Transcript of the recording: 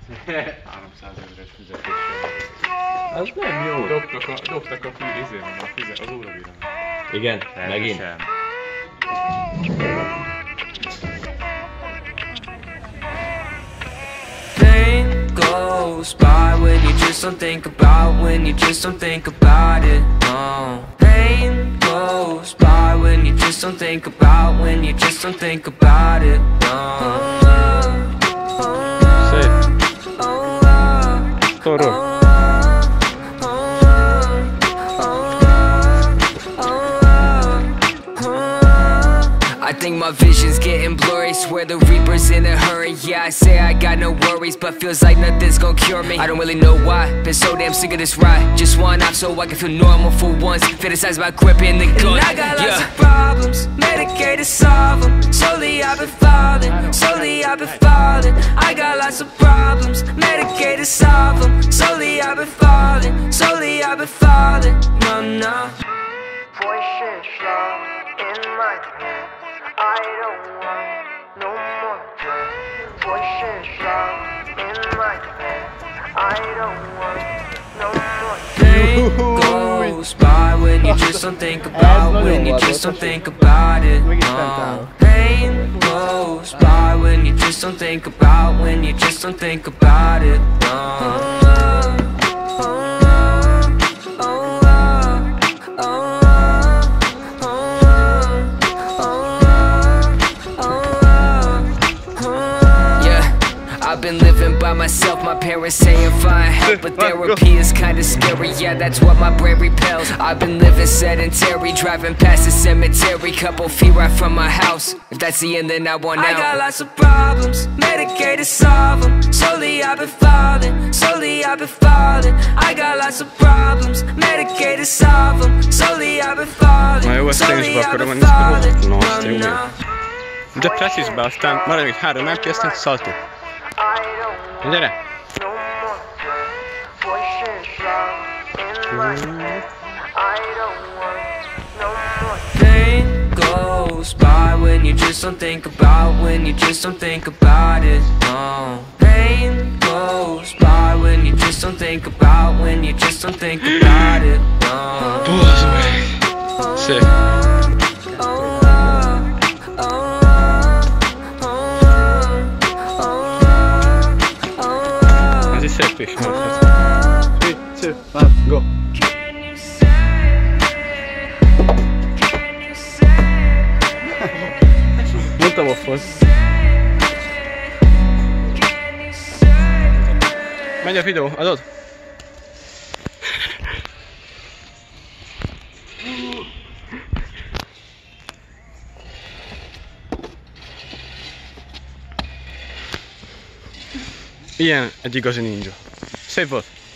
300 000-es fizetéssel. Az nem jó. Dobtak a az óravilág. Igen, megint. Pain goes by when you just don't think about, when you just don't think about it, no. Pain goes by when you just don't think about, when you just don't think about it, no. Toro. I think my vision's getting blurry, swear the Reaper's in a hurry. Yeah, I say I got no worries, but feels like nothing's gonna cure me. I don't really know why, been so damn sick of this ride. Just one off so I can feel normal for once. Fantasize about gripping the gun. And I got lots of problems, medicated, solve them. Slowly I've been falling, slowly I've been falling. I got lots of problems, medicated, solve them. Slowly I've been falling, slowly I've been falling. No, no. Voices loud in my head. I don't want no more drugs. Voices loud in my head. I don't want no more Pain goes by when you just don't think about, when you just don't think about it, no. Pain goes by when you just don't think about, when you just don't think about it, no. I've been living by myself, my parents saying find help, but therapy is kinda scary, yeah, that's what my brain repels. I've been living sedentary, driving past the cemetery, couple feet right from my house. If that's the end, then I want out. I got lots of problems, medicated, solve them. Slowly I've been falling, slowly I've been falling. I got lots of problems, medicated, solve them. Slowly I've been falling, slowly I've been falling. De Pressisbe, aztán maradjunk 3 MP, aztán szaltó. Gyere! Pain goes by when you just don't think about, when you just don't think about it, no. Pain goes by when you just don't think about, when you just don't think about it, no. Szép. Szép is volt. 3, 2, 1, go! Mondtam offhoz. Megy a videó, adod? Ilyen egy igazi ninja. Szép volt!